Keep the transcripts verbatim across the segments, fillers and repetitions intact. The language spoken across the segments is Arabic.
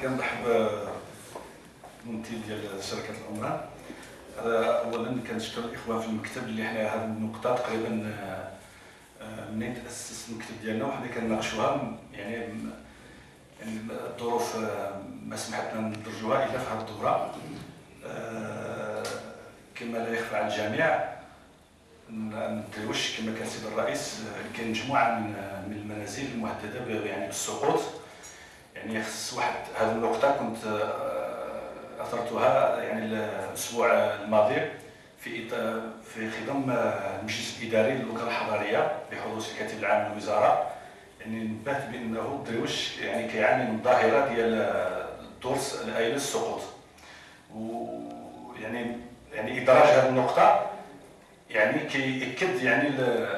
كنرحب بممثل ديال شركه العمران. اولا كنشكر الاخوان في المكتب اللي حنا هذه النقطه تقريبا منين تاسس المكتب ديالنا وحنا كنناقشوها، يعني يعني الظروف ما سمحت لنا ندرجوها الا في هذه الدوره. كما لا يخفى على الجميع ندروش كما كان السيد الرئيس، كاين مجموعه من من المنازل المهدده يعني بالسقوط. يعني خص واحد هذه النقطه كنت اثرتها يعني الاسبوع الماضي في في خضم المجلس الاداري للوكاله الحضاريه بحضور الكاتب العام للوزاره. يعني نبهت بانه الدرويش يعني كيعاني من ظاهره ديال الدرس الايل السقوط، ويعني يعني ادراج هذه النقطه يعني كيأكد يعني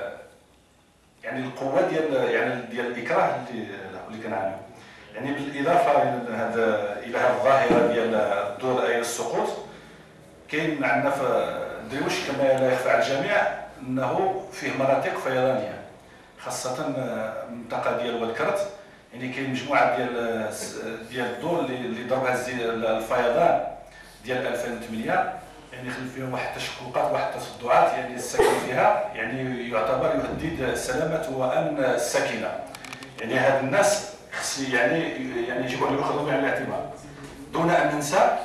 يعني القوه ديال يعني ديال الاكراه اللي اللي كنعانيو. يعني بالاضافه الى هذا الى هذه الظاهره ديال الدور ايل السقوط، كاين عندنا في الدرويش كما لا يخفى على الجميع انه فيه مناطق فيضانيه، خاصه المنطقه ديال ودكرت. يعني كاين مجموعه ديال ديال الدور اللي ضربها الفيضان ديال ألفين وثمانية، يعني خلف فيها واحد التشققات واحد التصدعات، يعني السكن فيها يعني يعتبر يهدد سلامه وامن الساكنه. يعني هاد الناس خص يعني يعني يجب ان يؤخذوا بعين الاعتبار، دون ان ننسى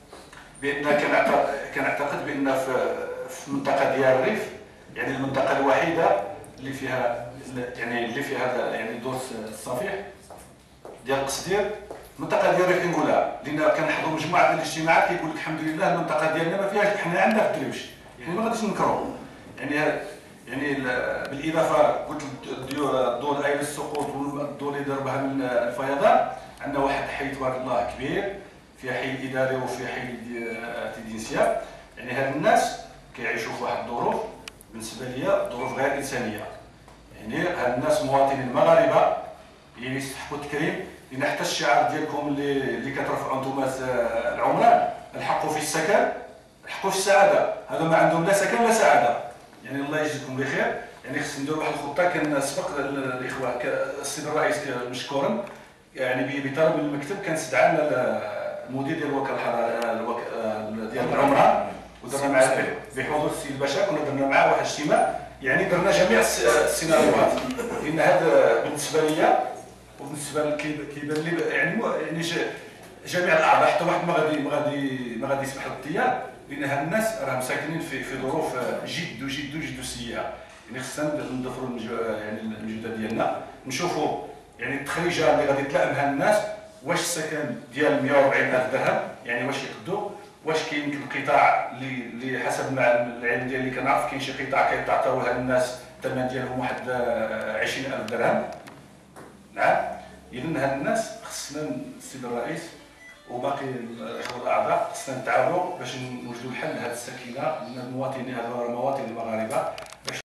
بان كنعتقد بان في في المنطقه ديال الريف، يعني المنطقه الوحيده اللي فيها يعني اللي فيها يعني دور الصفيح ديال القصدير، المنطقه ديال الريف نقولها، لان كنحضروا مجموعه ديال الاجتماعات كيقول لك الحمد لله المنطقه ديالنا ما فيهاش، حنا عندنا في الدرويش، يعني ما غاديش ننكروا. يعني يعني بالاضافه قلت الدور ايل السقوط والدور اللي ضربها من الفيضان، عندنا واحد الحي تبارك الله كبير، فيه حي اداري وفيه حي تيدينسيا. يعني هاد الناس كيعيشوا في واحد الظروف بالنسبه لي ظروف غير انسانيه. يعني هاد الناس مواطنين المغاربه يعني يستحقوا التكريم، لان حتى الشعار ديالكم اللي اللي كترفعوا انتم العمران، الحق في السكن الحق في السعاده، هذا ما عندهم لا سكن لا سعاده. يعني الله يجزيكم بخير. يعني خصنا نديروا واحد الخطه. كنسبق الاخوه السيد الرئيس مشكورا يعني بطلب من المكتب كان استدعى لنا المدير ديال الوكاله الحضاريه ديال العمران، ودرنا معاه بحضور السيد الباشا، كنا درنا معاه واحد الاجتماع، يعني درنا جميع السيناريوهات. لان هذا بالنسبه لي وبالنسبه كيبان لي يعني يعني جميع الاعضاء حتى واحد ما غادي ما غادي ما غادي يسمح للطيار، لان هاد الناس راهم ساكنين في في ظروف جد جد جد سيئه. يعني خصنا نضفروا يعني الموجوده ديالنا، نشوفوا يعني التخريجه اللي غادي تلائم الناس، واش السكن ديال مئة وأربعين ألف درهم يعني واش يقدوا، واش كاين القطاع اللي اللي حسب العلم ديالي كنعرف كاين شي قطاع كيتعطاو هاد الناس الثمن ديالهم واحد عشرين ألف درهم. نعم، اذا هاد الناس خصنا السيد الرئيس وباقي الاخوه الاعضاء خصنا نتعاونوا باش نوجدوا الحل لهذه السكينه، لان المواطنين هذو مواطنين المغاربه.